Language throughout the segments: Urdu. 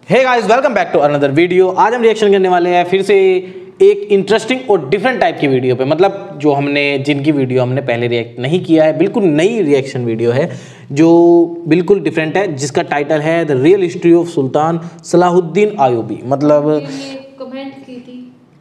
Hey guys, welcome back to another video. आज हम रिएक्शन करने वाले हैं फिर से एक इंटरेस्टिंग और डिफरेंट टाइप की वीडियो पे। मतलब जो जिनकी वीडियो हमने पहले रिएक्ट नहीं किया है, बिल्कुल नई रिएक्शन वीडियो है जो बिल्कुल डिफरेंट है, जिसका टाइटल है the real history of Sultan Salahuddin Ayyubi. मतलब कमेंट की थी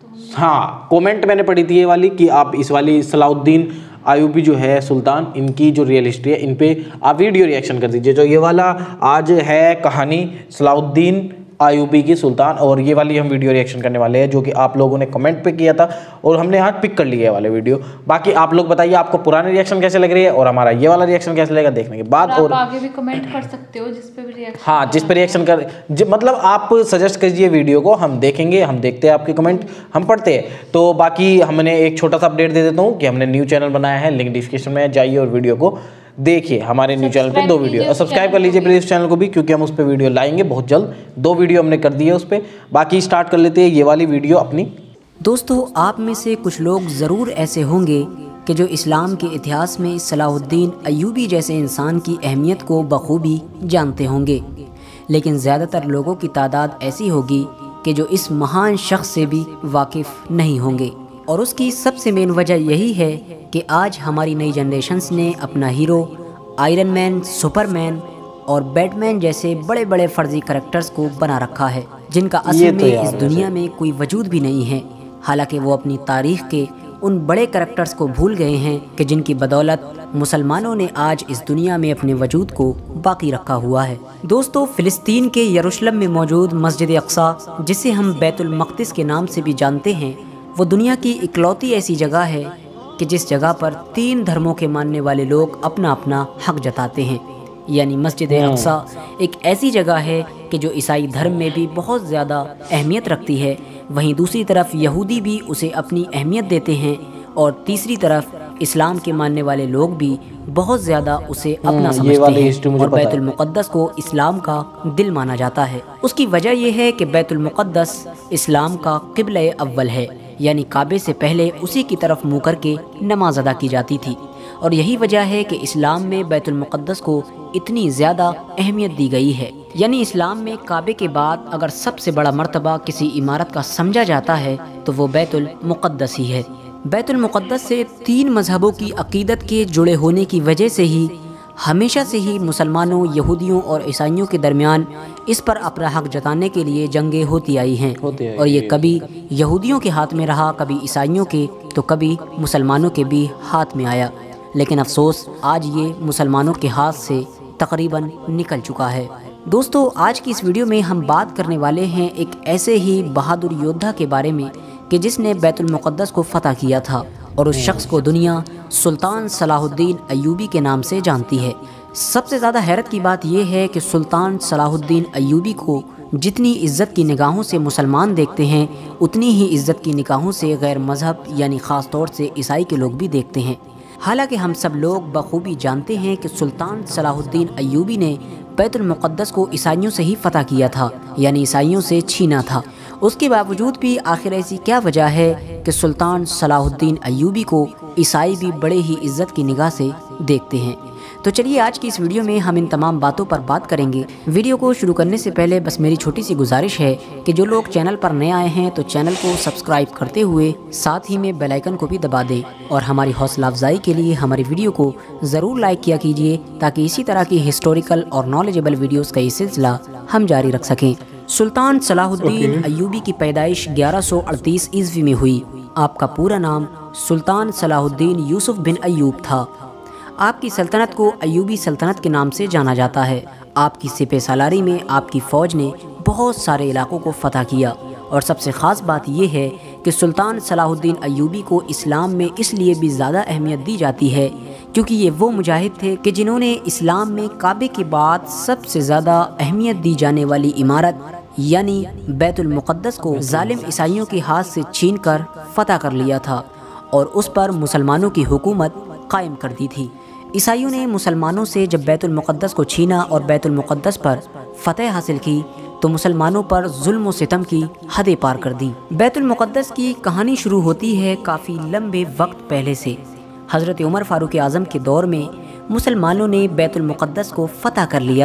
हाँ, कमेंट मैंने पढ़ी थी ये वाली कि आप इस वाली सलाहुद्दीन अय्यूबी जो है सुल्तान, इनकी जो रियल हिस्ट्री है इन पे आप वीडियो रिएक्शन कर दीजिए। जो ये वाला आज है कहानी सलाहुद्दीन अय्यूबी की सुल्तान, और ये वाली हम वीडियो रिएक्शन करने वाले हैं जो कि आप लोगों ने कमेंट पे किया था और हमने आज पिक कर लिया है वाले वीडियो। बाकी आप लोग बताइए आपको पुराने रिएक्शन कैसे लग रही है और हमारा ये वाला रिएक्शन कैसे लगेगा देखने के बाद। और आगे भी कमेंट कर सकते हो जिस पे भी रिएक्शन, हाँ, जिस पे रिएक्शन कर मतलब आप सजेस्ट कीजिए वीडियो को, हम देखेंगे, हम देखते हैं आपके कमेंट, हम पढ़ते हैं। तो बाकी हमने एक छोटा सा अपडेट दे देता हूँ कि हमने न्यू चैनल बनाया है, लिंक डिस्क्रिप्शन में जाइए और वीडियो को देखिए। हमारे न्यू चैनल पे 2 वीडियो और सब्सक्राइब कर लीजिए प्लीज चैनल को भी, क्योंकि हम उस पर वीडियो लाएंगे बहुत जल्द। 2 वीडियो हमने कर दी है उस पर। बाकी स्टार्ट कर लेते हैं ये वाली वीडियो अपनी। दोस्तों, आप में से कुछ लोग ज़रूर ऐसे होंगे कि जो इस्लाम के इतिहास में सलाहुद्दीन अय्यूबी जैसे इंसान की अहमियत को बखूबी जानते होंगे, लेकिन ज़्यादातर लोगों की तादाद ऐसी होगी कि जो इस महान शख्स से भी वाकिफ़ नहीं होंगे। और उसकी सबसे मेन वजह यही है कि आज हमारी नई जनरेशन्स ने अपना हीरो आयरन मैन, सुपरमैन और बैटमैन जैसे बड़े बड़े फर्जी करैक्टर्स को बना रखा है, जिनका असल में इस दुनिया में कोई वजूद भी नहीं है। हालांकि वो अपनी तारीख़ के उन बड़े करैक्टर्स को भूल गए हैं कि जिनकी बदौलत मुसलमानों ने आज इस दुनिया में अपने वजूद को बाकी रखा हुआ है। दोस्तों, फ़िलिस्तीन के यरूशलेम में मौजूद मस्जिद अक्सा, जिसे हम बैतुल मक़दिस के नाम से भी जानते हैं, वो दुनिया की इकलौती ऐसी जगह है कि जिस जगह पर 3 धर्मों के मानने वाले लोग अपना अपना हक जताते हैं। यानी मस्जिद अक्सा एक ऐसी जगह है कि जो ईसाई धर्म में भी बहुत ज़्यादा अहमियत रखती है, वहीं दूसरी तरफ यहूदी भी उसे अपनी अहमियत देते हैं, और तीसरी तरफ इस्लाम के मानने वाले लोग भी बहुत ज़्यादा उसे अपना समझते हैं। और बैतुल मुक़द्दस को इस्लाम का दिल माना जाता है। उसकी वजह यह है कि बैतुल मुक़द्दस इस्लाम का क़िबला अव्वल है, यानी काबे से पहले उसी की तरफ मुँह करके नमाज अदा की जाती थी। और यही वजह है कि इस्लाम में बैतुल मुक़द्दस को इतनी ज़्यादा अहमियत दी गई है। यानी इस्लाम में काबे के बाद अगर सबसे बड़ा मर्तबा किसी इमारत का समझा जाता है तो वो बैतुल मुक़द्दस ही है। बैतुल मुक़द्दस से 3 मजहबों की अक़ीदत के जुड़े होने की वजह से ही हमेशा से ही मुसलमानों, यहूदियों और ईसाइयों के दरमियान इस पर अपना हक जताने के लिए जंगें होती आई हैं। और ये कभी यहूदियों के हाथ में रहा, कभी ईसाइयों के, तो कभी मुसलमानों के भी हाथ में आया। लेकिन अफसोस आज ये मुसलमानों के हाथ से तकरीबन निकल चुका है। दोस्तों, आज की इस वीडियो में हम बात करने वाले हैं एक ऐसे ही बहादुर योद्धा के बारे में कि जिसने बैतुल मुक़द्दस को फ़तह किया था, और उस शख्स को दुनिया सुल्तान सलाहुद्दीन अय्यूबी के नाम से जानती है। सबसे ज़्यादा हैरत की बात यह है कि सुल्तान सलाहुद्दीन अय्यूबी को जितनी इज़्ज़त की निगाहों से मुसलमान देखते हैं, उतनी ही इज़्ज़त की निगाहों से गैर मज़हब यानी ख़ास तौर से ईसाई के लोग भी देखते हैं। हालांकि हम सब लोग बखूबी जानते हैं कि सुल्तान सलाहुद्दीन अय्यूबी ने बैतुल मुक़द्दस को ईसाइयों से ही फ़तह किया था, यानी ईसाइयों से छीना था। उसके बावजूद भी आखिर ऐसी क्या वजह है कि सुल्तान सलाहुद्दीन अय्यूबी को ईसाई भी बड़े ही इज़्ज़त की निगाह से देखते हैं? तो चलिए आज की इस वीडियो में हम इन तमाम बातों पर बात करेंगे। वीडियो को शुरू करने से पहले बस मेरी छोटी सी गुजारिश है कि जो लोग चैनल पर नए आए हैं तो चैनल को सब्सक्राइब करते हुए साथ ही में बेल आइकन को भी दबा दें, और हमारी हौसला अफजाई के लिए हमारी वीडियो को ज़रूर लाइक किया कीजिए, ताकि इसी तरह की हिस्टोरिकल और नॉलेजेबल वीडियोज़ का ये सिलसिला हम जारी रख सकें। सुल्तान सलाहुद्दीन अय्यूबी की पैदाइश 1138 ईस्वी में हुई। आपका पूरा नाम सुल्तान सलाहुद्दीन यूसुफ बिन अय्यूब था। आपकी सल्तनत को अय्यूबी सल्तनत के नाम से जाना जाता है। आपकी सिपह सालारी में आपकी फ़ौज ने बहुत सारे इलाकों को फ़तह किया, और सबसे ख़ास बात यह है कि सुल्तान सलाहुद्दीन अय्यूबी को इस्लाम में इसलिए भी ज़्यादा अहमियत दी जाती है क्योंकि ये वो मुजाहिद थे कि जिन्होंने इस्लाम में काबे के बाद सबसे ज़्यादा अहमियत दी जाने वाली इमारत यानी बैतुल मुक़द्दस को जालिम ईसाइयों के हाथ से छीन कर फ़तह कर लिया था और उस पर मुसलमानों की हुकूमत कायम कर दी थी। ईसाइयों ने मुसलमानों से जब बैतुल मुक़द्दस को छीना और बैतुल मुक़द्दस पर फ़तह हासिल की तो मुसलमानों पर जुल्म व सितम की हदें पार कर दी। बैतुल मुक़द्दस की कहानी शुरू होती है काफ़ी लंबे वक्त पहले से। हज़रत उमर फ़ारूक आज़म के दौर में मुसलमानों ने बैतुल मुक़द्दस को फ़तह कर लिया था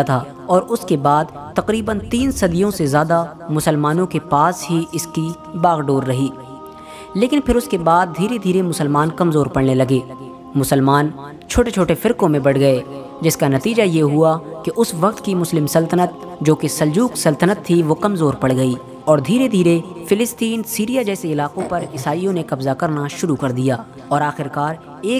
اور اس کے بعد تقریباً 3 صدیوں سے زیادہ مسلمانوں کے پاس ہی اس کی باغ ڈور رہی۔ لیکن پھر اس کے بعد دھیرے دھیرے مسلمان کمزور پڑنے لگے، مسلمان چھوٹے چھوٹے فرقوں میں بڑھ گئے، جس کا نتیجہ یہ ہوا کہ اس وقت کی مسلم سلطنت جو کہ سلجوق سلطنت تھی وہ کمزور پڑ گئی، اور دھیرے دھیرے فلسطین، سیریا جیسے علاقوں پر عیسائیوں نے قبضہ کرنا شروع کر دیا، اور آخرکار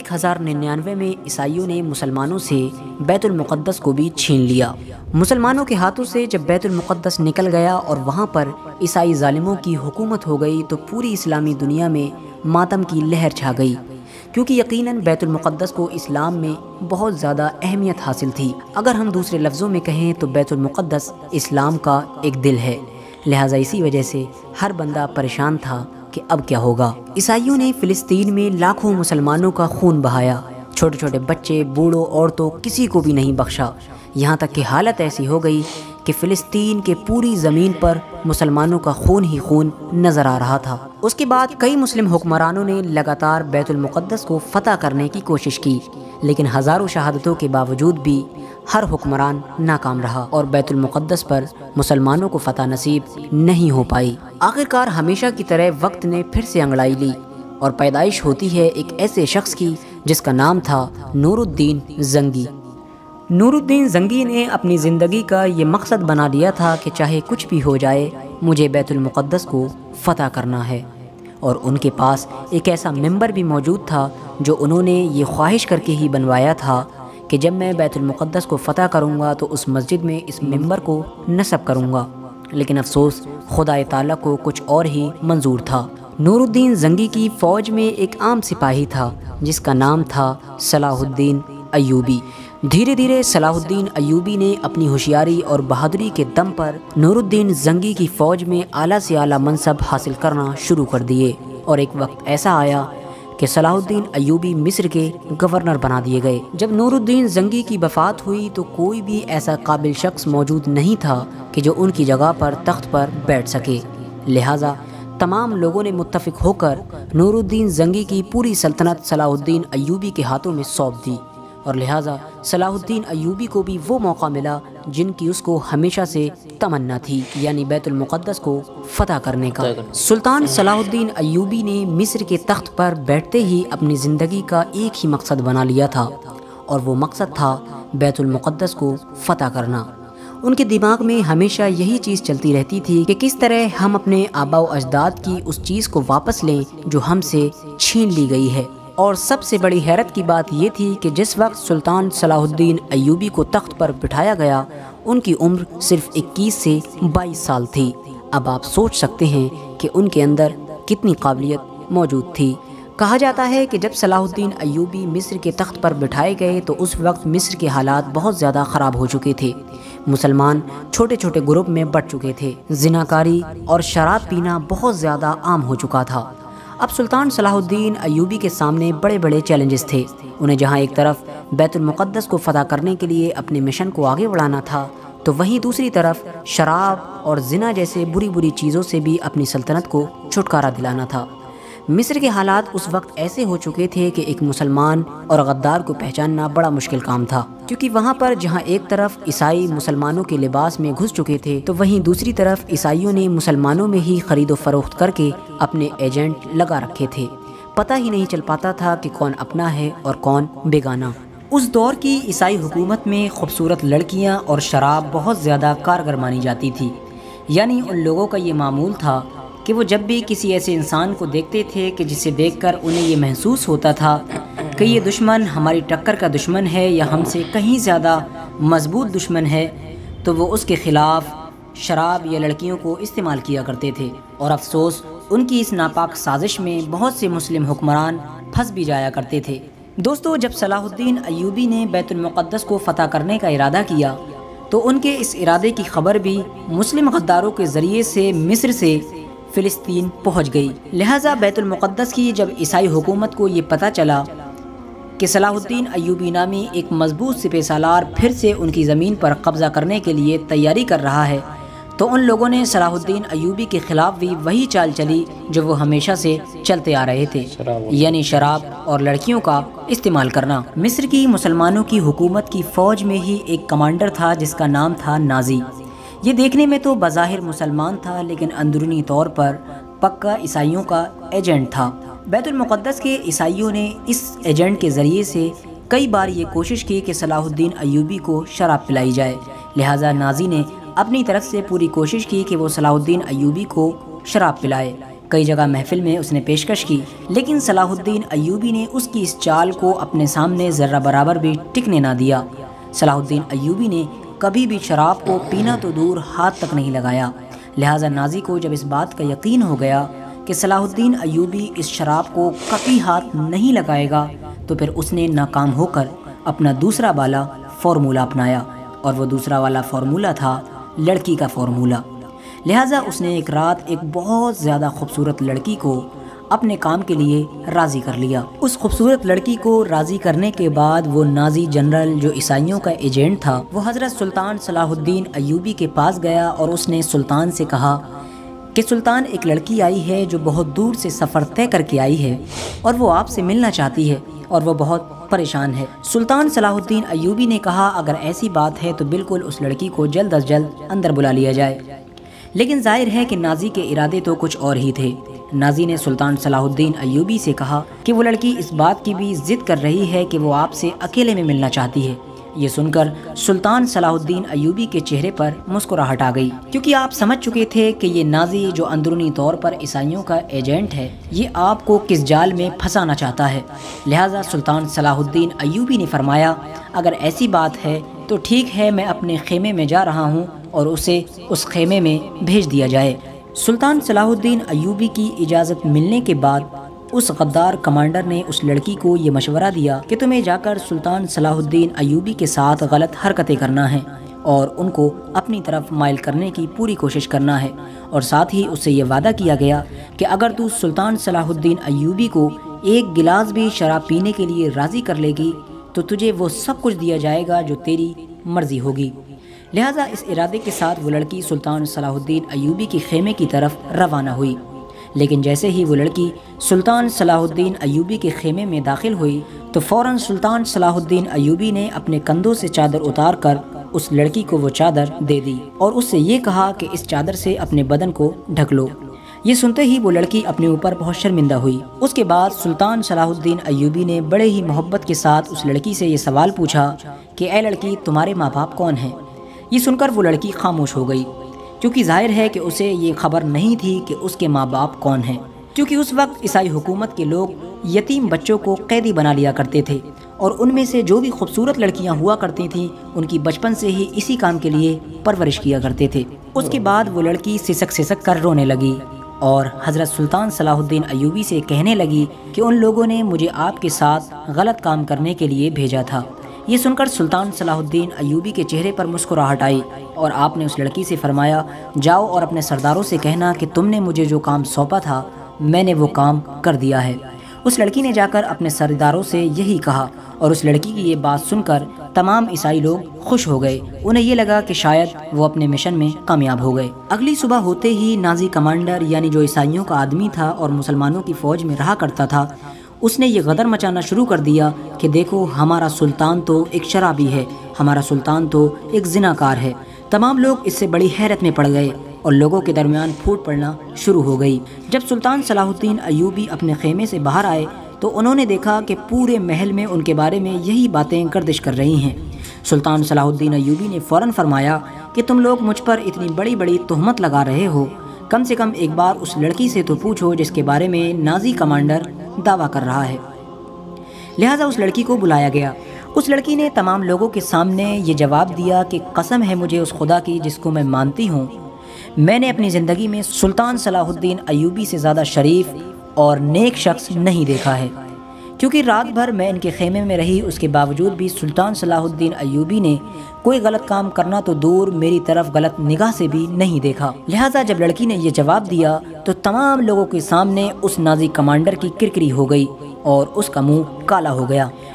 1099 میں عیسائیوں نے مسلمانوں سے بیت المقدس کو بھی چھین لیا۔ مسلمانوں کے ہاتھوں سے جب بیت المقدس نکل گیا اور وہاں پر عیسائی ظالموں کی حکومت ہو گئی تو پوری اسلامی دنیا میں ماتم کی لہر چھا گئی، کیونکہ یقیناً بیت المقدس کو اسلام میں بہت زیادہ اہمیت حاصل تھی۔ اگر ہم دوسرے لفظوں میں کہیں تو بیت المقدس اسلام کا ایک دل ہے، لہٰذا اسی وجہ سے ہر بندہ پریشان تھا کہ اب کیا ہوگا۔ عیسائیوں نے فلسطین میں لاکھوں مسلمانوں کا خون بہایا، چھوٹے چھوٹے بچے، بوڑھوں، عورتوں، کسی کو بھی نہیں بخشا، یہاں تک کہ حالت ایسی ہو گئی کہ فلسطین کے پوری زمین پر مسلمانوں کا خون ہی خون نظر آ رہا تھا۔ اس کے بعد کئی مسلم حکمرانوں نے لگاتار بیت المقدس کو فتح کرنے کی کوشش کی، لیکن ہزاروں شہادتوں کے باوجود بھی ہر حکمران ناکام رہا اور بیت المقدس پر مسلمانوں کو فتح نصیب نہیں ہو پائی۔ آخرکار ہمیشہ کی طرح وقت نے پھر سے انگڑائی لی اور پیدائش ہوتی ہے ایک ایسے شخص کی جس کا نام تھا نور الدین زنگی۔ نور الدین زنگی نے اپنی زندگی کا یہ مقصد بنا لیا تھا کہ چاہے کچھ بھی ہو جائے مجھے بیت المقدس کو فتح کرنا ہے، اور ان کے پاس ایک ایسا ممبر بھی موجود تھا جو انہوں نے یہ خواہش کر کے ہی بنوایا تھا کہ جب میں بیت المقدس کو فتح کروں گا تو اس مسجد میں اس ممبر کو نصب کروں گا، لیکن افسوس خدا تعالیٰ کو کچھ اور ہی منظور تھا۔ نور الدین زنگی کی فوج میں ایک عام سپاہی تھا جس کا نام تھا صلاح الدین ایوبی۔ دھیرے دھیرے صلاح الدین ایوبی نے اپنی ہوشیاری اور بہادری کے دم پر نور الدین زنگی کی فوج میں اعلیٰ سے اعلیٰ منصب حاصل کرنا شروع کر دیے، اور ایک وقت ایسا آیا کہ صلاح الدین ایوبی مصر کے گورنر بنا دیے گئے۔ جب نور الدین زنگی کی وفات ہوئی تو کوئی بھی ایسا قابل شخص موجود نہیں تھا کہ جو ان کی جگہ پر تخت پر بیٹھ سکے، لہٰذا تمام لوگوں نے متفق ہو کر نور الدین زنگی کی پوری سلطنت صلاح الدین ایوبی کے ہاتھوں میں سونپ دی، اور لہٰذا صلاح الدین ایوبی کو بھی وہ موقع ملا جن کی اس کو ہمیشہ سے تمنا تھی، یعنی بیت المقدس کو فتح کرنے کا۔ سلطان صلاح الدین ایوبی نے مصر کے تخت پر بیٹھتے ہی اپنی زندگی کا ایک ہی مقصد بنا لیا تھا، اور وہ مقصد تھا بیت المقدس کو فتح کرنا۔ ان کے دماغ میں ہمیشہ یہی چیز چلتی رہتی تھی کہ کس طرح ہم اپنے آباء و اجداد کی اس چیز کو واپس لیں جو ہم سے چھین لی گئی ہے۔ اور سب سے بڑی حیرت کی بات یہ تھی کہ جس وقت سلطان صلاح الدین ایوبی کو تخت پر بٹھایا گیا ان کی عمر صرف 21 سے 22 سال تھی۔ اب آپ سوچ سکتے ہیں کہ ان کے اندر کتنی قابلیت موجود تھی۔ کہا جاتا ہے کہ جب صلاح الدین ایوبی مصر کے تخت پر بٹھائے گئے تو اس وقت مصر کے حالات بہت زیادہ خراب ہو چکے تھے، مسلمان چھوٹے چھوٹے گروپ میں بٹ چکے تھے، زناکاری اور شراب پینا بہت زیادہ عام ہو چکا تھا۔ اب سلطان صلاح الدین ایوبی کے سامنے بڑے بڑے چیلنجز تھے، انہیں جہاں ایک طرف بیت المقدس کو فتح کرنے کے لیے اپنے مشن کو آگے بڑھانا تھا تو وہیں دوسری طرف شراب اور زنا جیسے بری بری چیزوں سے بھی اپنی سلطنت کو چھٹکارا دلانا تھا۔ مصر کے حالات اس وقت ایسے ہو چکے تھے کہ ایک مسلمان اور غدار کو پہچاننا بڑا مشکل کام تھا، کیونکہ وہاں پر جہاں ایک طرف عیسائی مسلمانوں کے لباس میں گھس چکے تھے تو وہیں دوسری طرف عیسائیوں نے مسلمانوں میں ہی خرید و فروخت کر کے اپنے ایجنٹ لگا رکھے تھے، پتہ ہی نہیں چل پاتا تھا کہ کون اپنا ہے اور کون بیگانہ۔ اس دور کی عیسائی حکومت میں خوبصورت لڑکیاں اور شراب بہت زیادہ کارگر مانی جاتی تھی، یعنی ان لوگوں کا یہ معمول تھا کہ وہ جب بھی کسی ایسے انسان کو دیکھتے تھے کہ جسے دیکھ کر انہیں یہ محسوس ہوتا تھا کہ یہ دشمن ہماری ٹکر کا دشمن ہے یا ہم سے کہیں زیادہ مضبوط دشمن ہے، تو وہ اس کے خلاف شراب یا لڑکیوں کو استعمال کیا کرتے تھے، اور افسوس ان کی اس ناپاک سازش میں بہت سے مسلم حکمران پھنس بھی جایا کرتے تھے۔ دوستو، جب صلاح الدین ایوبی نے بیت المقدس کو فتح کرنے کا ارادہ کیا تو ان کے اس ارادے کی خبر بھی مسلم غداروں کے ذریعے سے مصر سے فلسطین پہنچ گئی، لہٰذا بیت المقدس کی جب عیسائی حکومت کو یہ پتہ چلا کہ صلاح الدین ایوبی نامی ایک مضبوط سپہ سالار پھر سے ان کی زمین پر قبضہ کرنے کے لیے تیاری کر رہا ہے تو ان لوگوں نے صلاح الدین ایوبی کے خلاف بھی وہی چال چلی جو وہ ہمیشہ سے چلتے آ رہے تھے، یعنی شراب اور لڑکیوں کا استعمال کرنا۔ مصر کی مسلمانوں کی حکومت کی فوج میں ہی ایک کمانڈر تھا جس کا نام تھا نازی۔ یہ دیکھنے میں تو بظاہر مسلمان تھا لیکن اندرونی طور پر پکا عیسائیوں کا ایجنٹ تھا۔ بیت المقدس کے عیسائیوں نے اس ایجنٹ کے ذریعے سے کئی بار یہ کوشش کی کہ صلاح الدین ایوبی کو شراب پلائی جائے، لہٰذا نازی نے اپنی طرف سے پوری کوشش کی کہ وہ صلاح الدین ایوبی کو شراب پلائے۔ کئی جگہ محفل میں اس نے پیشکش کی، لیکن صلاح الدین ایوبی نے اس کی اس چال کو اپنے سامنے ذرہ برابر بھی ٹکنے نہ دیا۔ صلاح الدین ایوبی نے کبھی بھی شراب کو پینا تو دور ہاتھ تک نہیں لگایا، لہٰذا نازی کو جب اس بات کا یقین ہو گیا کہ صلاح الدین ایوبی اس شراب کو کبھی ہاتھ نہیں لگائے گا، تو پھر اس نے ناکام ہو کر اپنا دوسرا والا فارمولہ اپنایا، اور وہ دوسرا والا فارمولہ تھا لڑکی کا فارمولہ۔ لہٰذا اس نے ایک رات ایک بہت زیادہ خوبصورت لڑکی کو اپنے کام کے لیے راضی کر لیا۔ اس خوبصورت لڑکی کو راضی کرنے کے بعد وہ نازی جنرل جو عیسائیوں کا ایجنٹ تھا، وہ حضرت سلطان صلاح الدین ایوبی کے پاس گیا اور اس نے سلطان سے کہا کہ سلطان، ایک لڑکی آئی ہے جو بہت دور سے سفر طے کر کے آئی ہے اور وہ آپ سے ملنا چاہتی ہے اور وہ بہت پریشان ہے۔ سلطان صلاح الدین ایوبی نے کہا اگر ایسی بات ہے تو بالکل اس لڑکی کو جلد از جلد اندر بلا لیا جائے، لیکن ظاہر ہے کہ نازی کے ارادے تو کچھ اور ہی تھے۔ نازی نے سلطان صلاح الدین ایوبی سے کہا کہ وہ لڑکی اس بات کی بھی ضد کر رہی ہے کہ وہ آپ سے اکیلے میں ملنا چاہتی ہے۔ یہ سن کر سلطان صلاح الدین ایوبی کے چہرے پر مسکراہٹ آ گئی، کیونکہ آپ سمجھ چکے تھے کہ یہ نازی جو اندرونی طور پر عیسائیوں کا ایجنٹ ہے، یہ آپ کو کس جال میں پھنسانا چاہتا ہے۔ لہٰذا سلطان صلاح الدین ایوبی نے فرمایا اگر ایسی بات ہے تو ٹھیک ہے، میں اپنے خیمے میں جا رہا ہوں اور اسے اس خیمے میں بھیج دیا جائے۔ سلطان صلاح الدین ایوبی کی اجازت ملنے کے بعد اس غدار کمانڈر نے اس لڑکی کو یہ مشورہ دیا کہ تمہیں جا کر سلطان صلاح الدین ایوبی کے ساتھ غلط حرکتیں کرنا ہیں اور ان کو اپنی طرف مائل کرنے کی پوری کوشش کرنا ہے، اور ساتھ ہی اس سے یہ وعدہ کیا گیا کہ اگر تو سلطان صلاح الدین ایوبی کو ایک گلاس بھی شراب پینے کے لیے راضی کر لے گی تو تجھے وہ سب کچھ دیا جائے گا جو تیری مرضی ہوگی۔ لہٰذا اس ارادے کے ساتھ وہ لڑکی سلطان صلاح الدین ایوبی کے خیمے کی طرف روانہ ہوئی، لیکن جیسے ہی وہ لڑکی سلطان صلاح الدین ایوبی کے خیمے میں داخل ہوئی تو فوراً سلطان صلاح الدین ایوبی نے اپنے کندھوں سے چادر اتار کر اس لڑکی کو وہ چادر دے دی اور اس سے یہ کہا کہ اس چادر سے اپنے بدن کو ڈھک لو۔ یہ سنتے ہی وہ لڑکی اپنے اوپر بہت شرمندہ ہوئی۔ اس کے بعد سلطان صلاح الدین ایوبی نے بڑے ہی محبت کے ساتھ اس لڑکی سے یہ سوال پوچھا کہ اے لڑکی، تمہارے ماں باپ کون ہیں؟ یہ سن کر وہ لڑکی خاموش ہو گئی، کیونکہ ظاہر ہے کہ اسے یہ خبر نہیں تھی کہ اس کے ماں باپ کون ہیں، کیونکہ اس وقت عیسائی حکومت کے لوگ یتیم بچوں کو قیدی بنا لیا کرتے تھے اور ان میں سے جو بھی خوبصورت لڑکیاں ہوا کرتی تھیں ان کی بچپن سے ہی اسی کام کے لیے پرورش کیا کرتے تھے۔ اس کے بعد وہ لڑکی سسک سسک کر رونے لگی اور حضرت سلطان صلاح الدین ایوبی سے کہنے لگی کہ ان لوگوں نے مجھے آپ کے ساتھ غلط کام کرنے کے لیے بھیجا تھا۔ یہ سن کر سلطان صلاح الدین ایوبی کے چہرے پر مسکراہٹ آئی اور آپ نے اس لڑکی سے فرمایا جاؤ اور اپنے سرداروں سے کہنا کہ تم نے مجھے جو کام سونپا تھا میں نے وہ کام کر دیا ہے۔ اس لڑکی نے جا کر اپنے سرداروں سے یہی کہا اور اس لڑکی کی یہ بات سن کر تمام عیسائی لوگ خوش ہو گئے۔ انہیں یہ لگا کہ شاید وہ اپنے مشن میں کامیاب ہو گئے۔ اگلی صبح ہوتے ہی نازی کمانڈر یعنی جو عیسائیوں کا آدمی تھا اور مسلمانوں کی فوج میں رہا کرتا تھا، اس نے یہ غدر مچانا شروع کر دیا کہ دیکھو ہمارا سلطان تو ایک شرابی ہے، ہمارا سلطان تو ایک زناکار ہے۔ تمام لوگ اس سے بڑی حیرت میں پڑ گئے اور لوگوں کے درمیان پھوٹ پڑنا شروع ہو گئی۔ جب سلطان صلاح الدین ایوبی اپنے خیمے سے باہر آئے تو انہوں نے دیکھا کہ پورے محل میں ان کے بارے میں یہی باتیں گردش کر رہی ہیں۔ سلطان صلاح الدین ایوبی نے فوراً فرمایا کہ تم لوگ مجھ پر اتنی بڑی بڑی تہمت لگا رہے ہو، کم سے کم ایک بار اس لڑکی سے تو پوچھو جس کے بارے میں نازی کمانڈر دعویٰ کر رہا ہے۔ لہٰذا اس لڑکی کو بلایا گیا۔ اس لڑکی نے تمام لوگوں کے سامنے یہ جواب دیا کہ قسم ہے مجھے اس خدا کی جس کو میں مانتی ہوں، میں نے اپنی زندگی میں سلطان صلاح الدین ایوبی سے زیادہ شریف اور نیک شخص نہیں دیکھا ہے، کیونکہ رات بھر میں ان کے خیمے میں رہی، اس کے باوجود بھی سلطان صلاح الدین ایوبی نے کوئی غلط کام کرنا تو دور میری طرف غلط نگاہ سے بھی نہیں دیکھا۔ لہٰذا جب لڑکی نے یہ جواب دیا تو تمام لوگوں کے سامنے اس نازی کمانڈر کی کرکری ہو گئی اور اس کا منہ کالا ہو گیا۔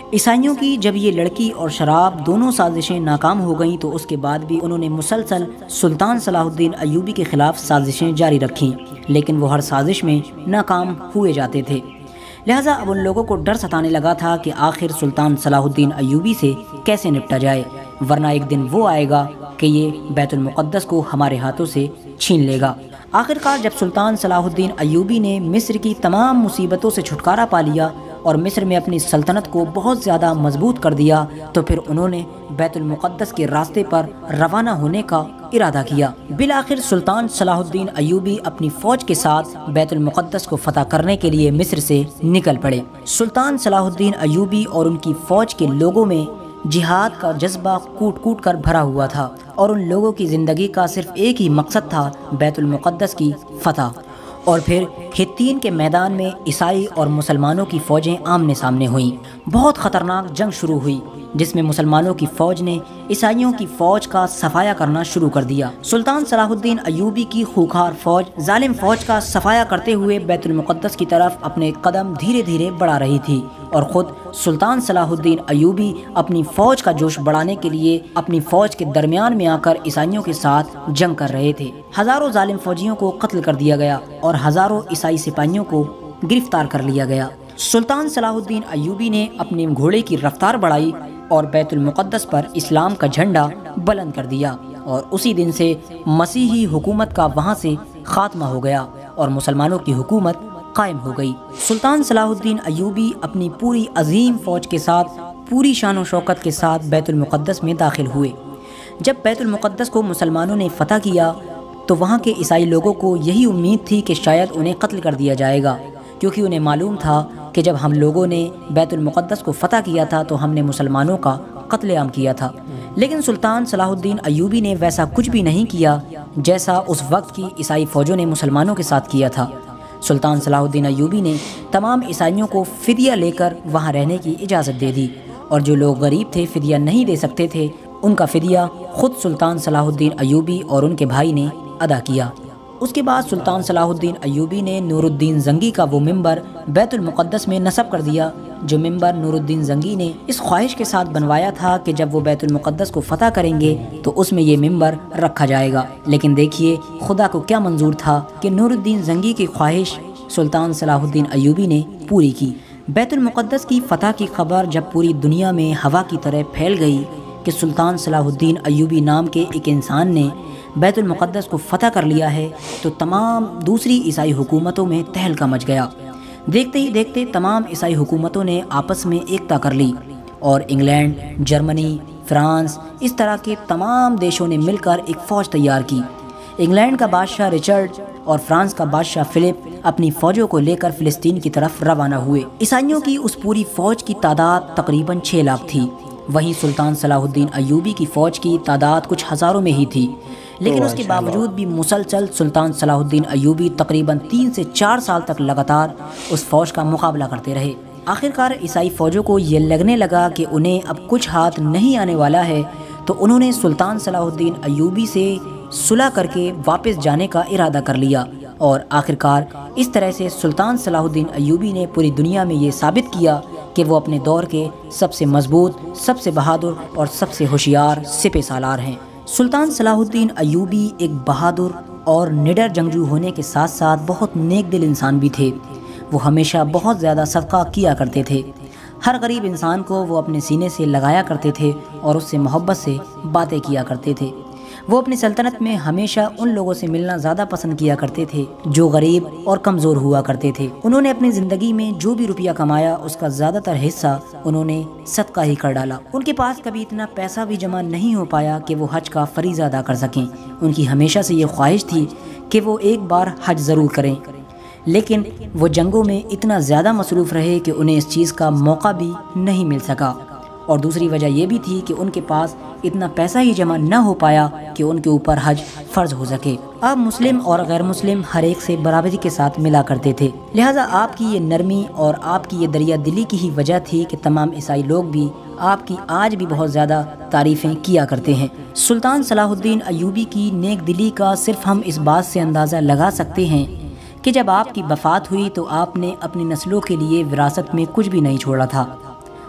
عیسائیوں کی جب یہ لڑکی اور شراب دونوں سازشیں ناکام ہو گئیں تو اس کے بعد بھی انہوں نے مسلسل سلطان صلاح الدین ایوبی کے خلاف سازشیں جاری رکھیں، لیکن وہ ہر سازش میں ناکام ہوئے جاتے تھے۔ لہٰذا اب ان لوگوں کو ڈر ستانے لگا تھا کہ آخر سلطان صلاح الدین ایوبی سے کیسے نپٹا جائے، ورنہ ایک دن وہ آئے گا کہ یہ بیت المقدس کو ہمارے ہاتھوں سے چھین لے گا۔ آخرکار جب سلطان صلاح الدین ایوبی نے مصر کی تمام مصیبتوں سے چھٹکارا پا لیا اور مصر میں اپنی سلطنت کو بہت زیادہ مضبوط کر دیا تو پھر انہوں نے بیت المقدس کے راستے پر روانہ ہونے کا ارادہ کیا۔ بالآخر سلطان صلاح الدین ایوبی اپنی فوج کے ساتھ بیت المقدس کو فتح کرنے کے لیے مصر سے نکل پڑے۔ سلطان صلاح الدین ایوبی اور ان کی فوج کے لوگوں میں جہاد کا جذبہ کوٹ کوٹ کر بھرا ہوا تھا، اور ان لوگوں کی زندگی کا صرف ایک ہی مقصد تھا، بیت المقدس کی فتح۔ اور پھر ہتین کے میدان میں عیسائی اور مسلمانوں کی فوجیں آمنے سامنے ہوئیں۔ بہت خطرناک جنگ شروع ہوئی جس میں مسلمانوں کی فوج نے عیسائیوں کی فوج کا صفایا کرنا شروع کر دیا۔ سلطان صلاح الدین ایوبی کی خوخار فوج ظالم فوج کا صفایا کرتے ہوئے بیت المقدس کی طرف اپنے قدم دھیرے دھیرے بڑھا رہی تھی، اور خود سلطان صلاح الدین ایوبی اپنی فوج کا جوش بڑھانے کے لیے اپنی فوج کے درمیان میں آ کر عیسائیوں کے ساتھ جنگ کر رہے تھے۔ ہزاروں ظالم فوجیوں کو قتل کر دیا گیا اور ہزاروں عیسائی سپاہیوں کو گرفتار کر لیا گیا۔ سلطان صلاح الدین ایوبی نے اپنے گھوڑے کی رفتار بڑھائی اور بیت المقدس پر اسلام کا جھنڈا بلند کر دیا، اور اسی دن سے مسیحی حکومت کا وہاں سے خاتمہ ہو گیا اور مسلمانوں کی حکومت قائم ہو گئی۔ سلطان صلاح الدین ایوبی اپنی پوری عظیم فوج کے ساتھ پوری شان و شوکت کے ساتھ بیت المقدس میں داخل ہوئے۔ جب بیت المقدس کو مسلمانوں نے فتح کیا تو وہاں کے عیسائی لوگوں کو یہی امید تھی کہ شاید انہیں قتل کر دیا جائے گا، کیونکہ انہیں معلوم تھا کہ جب ہم لوگوں نے بیت المقدس کو فتح کیا تھا تو ہم نے مسلمانوں کا قتل عام کیا تھا۔ لیکن سلطان صلاح الدین ایوبی نے ویسا کچھ بھی نہیں کیا جیسا اس وقت کی عیسائی فوجوں نے مسلمانوں کے ساتھ کیا تھا۔ سلطان صلاح الدین ایوبی نے تمام عیسائیوں کو فدیہ لے کر وہاں رہنے کی اجازت دے دی، اور جو لوگ غریب تھے، فدیہ نہیں دے سکتے تھے، ان کا فدیہ خود سلطان صلاح الدین ایوبی اور ان کے بھائی نے ادا کیا۔ اس کے بعد سلطان صلاح الدین ایوبی نے نور الدین زنگی کا وہ ممبر بیت المقدس میں نصب کر دیا، جو ممبر نور الدین زنگی نے اس خواہش کے ساتھ بنوایا تھا کہ جب وہ بیت المقدس کو فتح کریں گے تو اس میں یہ ممبر رکھا جائے گا۔ لیکن دیکھیے خدا کو کیا منظور تھا کہ نور الدین زنگی کی خواہش سلطان صلاح الدین ایوبی نے پوری کی۔ بیت المقدس کی فتح کی خبر جب پوری دنیا میں ہوا کی طرح پھیل گئی کہ سلطان صلاح الدین ایوبی نام کے ایک انسان نے بیت المقدس کو فتح کر لیا ہے تو تمام دوسری عیسائی حکومتوں میں تہلکہ مچ گیا۔ دیکھتے ہی دیکھتے تمام عیسائی حکومتوں نے آپس میں ایکتا کر لی، اور انگلینڈ، جرمنی، فرانس، اس طرح کے تمام دیشوں نے مل کر ایک فوج تیار کی۔ انگلینڈ کا بادشاہ رچرڈ اور فرانس کا بادشاہ فلپ اپنی فوجوں کو لے کر فلسطین کی طرف روانہ ہوئے۔ عیسائیوں کی اس پوری فوج کی تعداد تقریباً 6 لاکھ تھی، وہیں سلطان صلاح الدین ایوبی کی فوج کی تعداد کچھ ہزاروں میں ہی تھی، لیکن اس کے باوجود بھی مسلسل سلطان صلاح الدین ایوبی تقریباً 3 سے 4 سال تک لگاتار اس فوج کا مقابلہ کرتے رہے۔ آخرکار عیسائی فوجوں کو یہ لگنے لگا کہ انہیں اب کچھ ہاتھ نہیں آنے والا ہے، تو انہوں نے سلطان صلاح الدین ایوبی سے صلح کر کے واپس جانے کا ارادہ کر لیا، اور آخرکار اس طرح سے سلطان صلاح الدین ایوبی نے پوری دنیا میں یہ ثابت کیا کہ وہ اپنے دور کے سب سے مضبوط، سب سے بہادر اور سب سے ہوشیار سپہ سالار ہیں۔ سلطان صلاح الدین ایوبی ایک بہادر اور نڈر جنگجو ہونے کے ساتھ ساتھ بہت نیک دل انسان بھی تھے۔ وہ ہمیشہ بہت زیادہ صدقہ کیا کرتے تھے۔ ہر غریب انسان کو وہ اپنے سینے سے لگایا کرتے تھے اور اس سے محبت سے باتیں کیا کرتے تھے۔ وہ اپنی سلطنت میں ہمیشہ ان لوگوں سے ملنا زیادہ پسند کیا کرتے تھے جو غریب اور کمزور ہوا کرتے تھے۔ انہوں نے اپنی زندگی میں جو بھی روپیہ کمایا اس کا زیادہ تر حصہ انہوں نے صدقہ ہی کر ڈالا۔ ان کے پاس کبھی اتنا پیسہ بھی جمع نہیں ہو پایا کہ وہ حج کا فریضہ ادا کر سکیں۔ ان کی ہمیشہ سے یہ خواہش تھی کہ وہ ایک بار حج ضرور کریں، لیکن وہ جنگوں میں اتنا زیادہ مصروف رہے کہ انہیں اس چیز کا موقع بھی نہیں مل سکا، اور دوسری وجہ یہ بھی تھی کہ ان کے پاس اتنا پیسہ ہی جمع نہ ہو پایا کہ ان کے اوپر حج فرض ہو سکے۔ اب مسلم اور غیر مسلم ہر ایک سے برابری کے ساتھ ملا کرتے تھے، لہٰذا آپ کی یہ نرمی اور آپ کی یہ دریا دلی کی ہی وجہ تھی کہ تمام عیسائی لوگ بھی آپ کی آج بھی بہت زیادہ تعریفیں کیا کرتے ہیں۔ سلطان صلاح الدین ایوبی کی نیک دلی کا صرف ہم اس بات سے اندازہ لگا سکتے ہیں کہ جب آپ کی وفات ہوئی تو آپ نے اپنی نسلوں کے لیے وراثت میں کچھ بھی نہیں چھوڑا تھا۔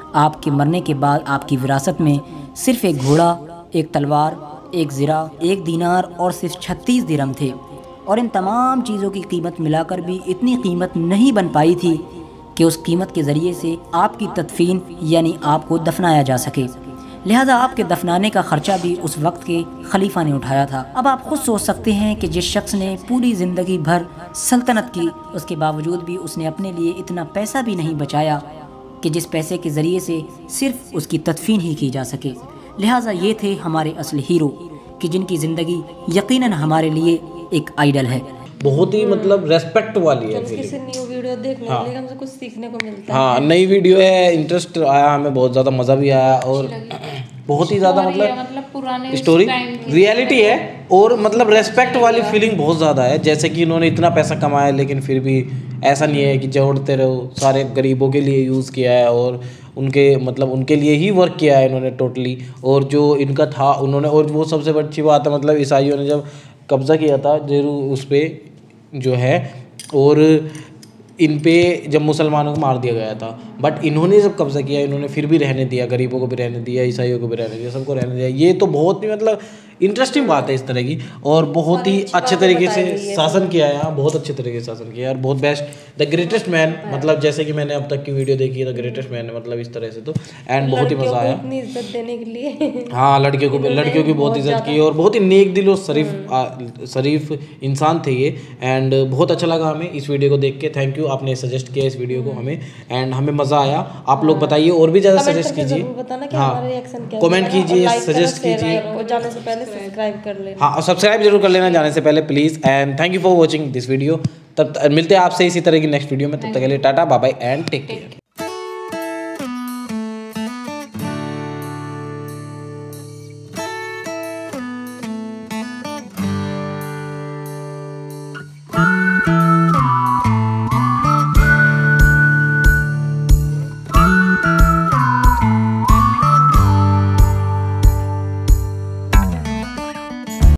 آپ کے مرنے کے بعد آپ کی وراثت میں صرف ایک گھوڑا، ایک تلوار، ایک زرہ، ایک دینار اور صرف 36 درہم تھے، اور ان تمام چیزوں کی قیمت ملا کر بھی اتنی قیمت نہیں بن پائی تھی کہ اس قیمت کے ذریعے سے آپ کی تدفین یعنی آپ کو دفنایا جا سکے۔ لہٰذا آپ کے دفنانے کا خرچہ بھی اس وقت کے خلیفہ نے اٹھایا تھا۔ اب آپ خود سوچ سکتے ہیں کہ جس شخص نے پوری زندگی بھر سلطنت کی، اس کے باوجود بھی اس نے اپنے لیے اتنا پیسہ بھی نہیں بچایا کہ جس پیسے کے ذریعے سے صرف اس کی تدفین ہی کی جا سکے۔ لہٰذا یہ تھے ہمارے اصل ہیرو کہ جن کی زندگی یقیناً ہمارے لیے ایک آئیڈل ہے۔ بہت ہی مطلب ریسپیکٹ والی ہے، کسی نیو ویڈیو دیکھنے کے لیے ہم سے کچھ سیکھنے کو ملتا ہے۔ ہاں نئی ویڈیو ہے، انٹرسٹ آیا ہمیں، بہت زیادہ مزہ بھی آیا، اور بہت ہی زیادہ مطلب اسٹوری ریئلٹی ہے، اور مطلب ریسپیکٹ والی فیلنگ بہت زیادہ ہے۔ جیسے کہ انہوں نے اتنا پیسہ کمایا لیکن پھر بھی ایسا نہیں ہے کہ جوڑتے رہو، سارے غریبوں کے لیے یوز کیا ہے، اور ان کے مطلب ان کے لیے ہی ورک کیا ہے انہوں نے ٹوٹلی، اور جو ان کا تھا انہوں نے، اور وہ سب سے اچھی بات ہے مطلب عیسائیوں نے جب قبضہ کیا تھا اس پہ جو ہے، اور ان پہ جب مسلمانوں کو مار دیا گیا تھا، بٹ انہوں نے جب قبضہ کیا انہوں نے پھر بھی رہنے دیا، غریبوں کو بھی رہنے دیا، عیسائیوں کو بھی رہنے دیا، سب کو رہنے دیا۔ یہ تو بہت ہی مطلب انٹرسٹنگ بات ہے اس طرح کی، اور بہت ہی اچھے طریقے سے شاسن کیا ہے، بہت اچھے طریقے سے شاسن کیا ہے، اور بہت بیسٹ، دا گریٹسٹ مین، مطلب جیسے کہ میں نے اب تک کی ویڈیو دیکھی ہے، دا گریٹسٹ مین ہے مطلب اس طرح سے تو، اینڈ بہت ہی مزہ آیا۔ اتنی عزت دینے کے لیے ہاں لڑکیوں کی بہت عزت کی، اور بہت ہی نیک دل اور شریف انسان تھے یہ، اینڈ بہت اچھا لگا ہمیں اس ویڈیو کو دیکھ کے۔ تھینک یو، آپ نے سجیسٹ کیا اس ویڈیو کو ہمیں، اینڈ ہمیں مزہ آیا۔ آپ لوگ بتائیے اور بھی زیادہ سجیسٹ کیجیے، ہاں کمنٹ کیجیے، سجیسٹ کیجیے، جانے سے پہلے سبسکرائب کر لینا، ہاں سبسکرائب ضرور کر لینا جانے سے پہلے please, and thank you for watching this video. تب ملتے ہیں آپ سے اسی طرح کی نیکسٹ ویڈیو میں، تب تک کے لیے tata, bye bye and take care.